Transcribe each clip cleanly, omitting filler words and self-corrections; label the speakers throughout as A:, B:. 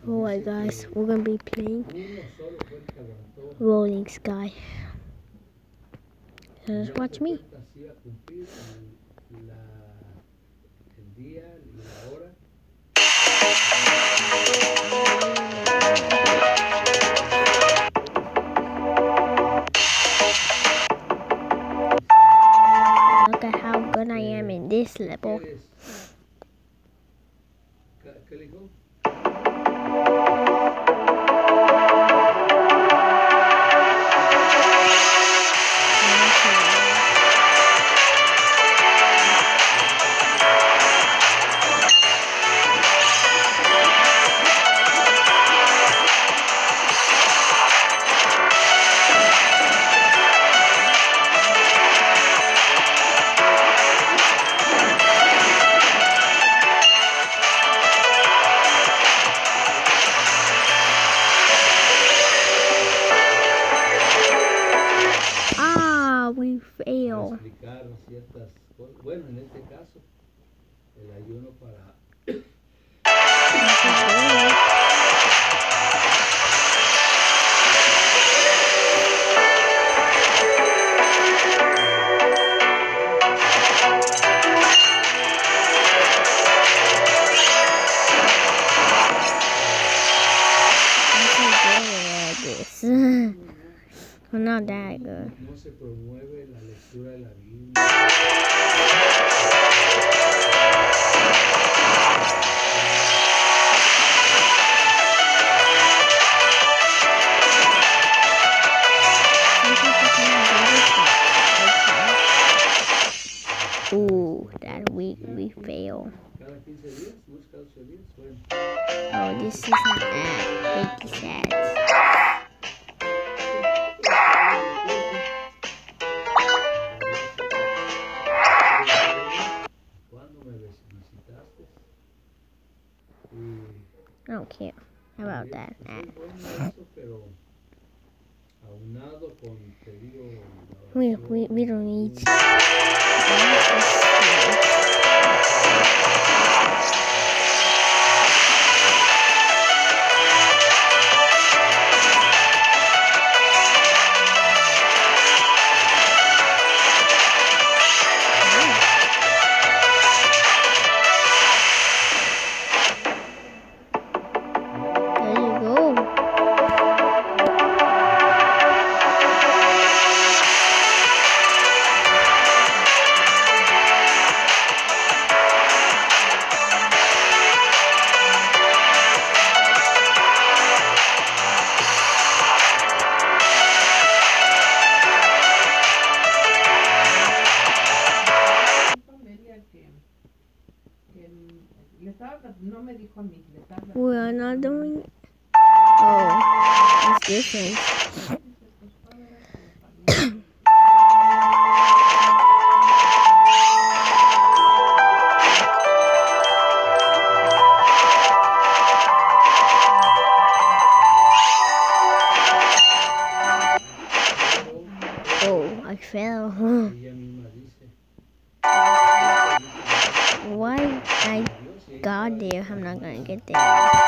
A: Alright guys, we're gonna be playing Rolling Sky. So just watch me. Look at how good I am in this level. We fail.
B: Bueno, en este caso, el ayuno para
A: Well, not that good.
B: No se promueve la lectura de la Biblia.
A: Ooh, that we fail.
B: Cada 15 días, no es cada 8 días. Bueno.
A: Oh, this is an ad. Hate these ads. I don't care about that ad. We don't need we are not doing. Oh, it's different. Oh, I fell. Why I got there, I'm not gonna get there.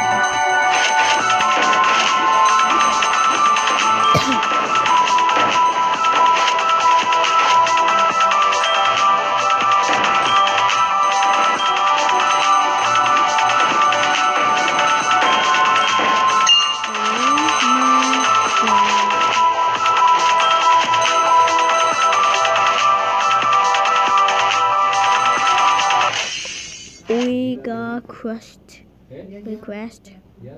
A: We got crushed. We crashed.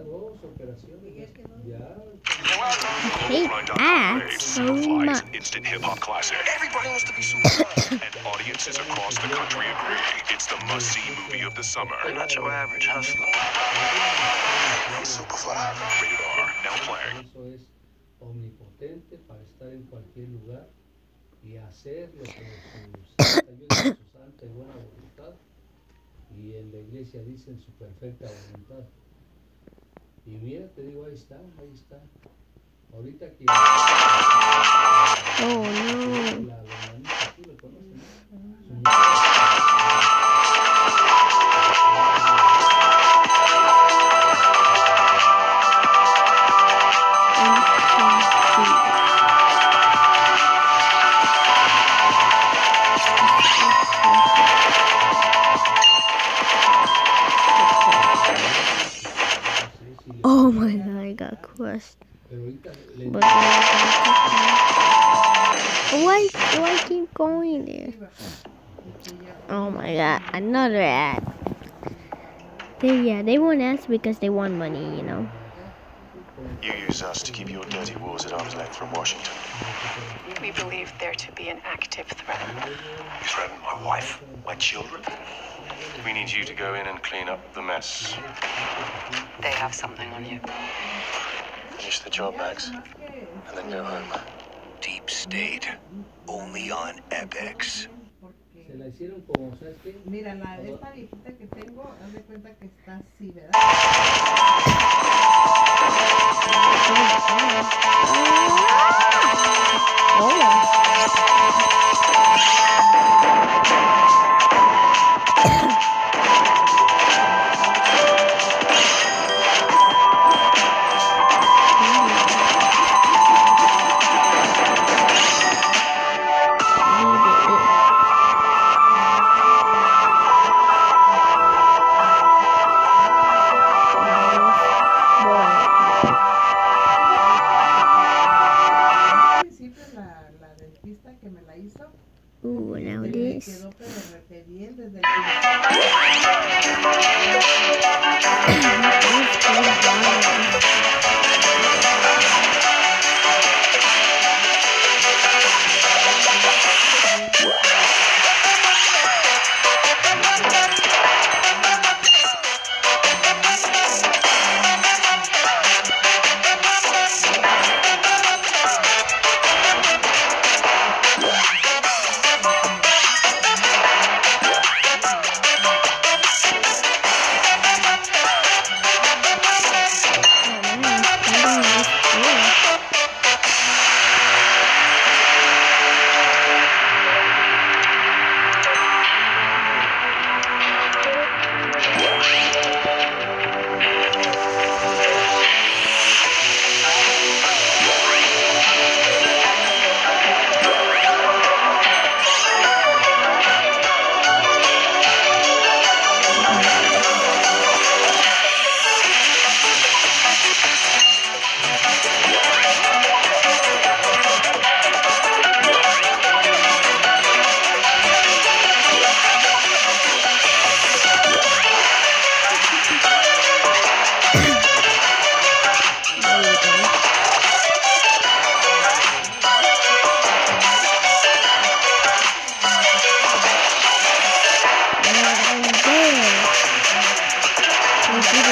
A: I hate ads so much.
C: Instant hip-hop classic. Everybody wants to be Superfly. And audiences across the country agree. It's the must-see movie of the summer. Not your average hustler. Superfly. Rated R. Now playing.
B: Eso es omnipotente para estar en cualquier lugar y hacer lo que su santa y buena voluntad. Y en la iglesia dicen su perfecta voluntad. Y mira, te digo, ahí está, ahí está. Ahorita que...
A: Oh no.
B: La hermanita, ¿tú lo conoces?
A: Oh my god, I got crushed.
B: Pero ahorita le
A: But why do I keep going there? Oh my god, another ad. They won't ask because they want money, you know.
C: You use us to keep your dirty wars at arm's length from Washington.
D: We believe there to be an active threat.
C: You threaten my wife, my children. We need you to go in and clean up the mess.
D: They have something on you.
C: Finish the job, Max, and then go home. Deep State, only on Epix.
B: se la hicieron como, ¿sabes qué?
E: Mira, esta viejita que tengo, haz de cuenta que está así, ¿verdad?
A: Now this.
E: Quedó pero re bien desde el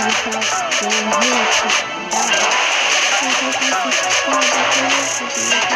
A: Subscribe.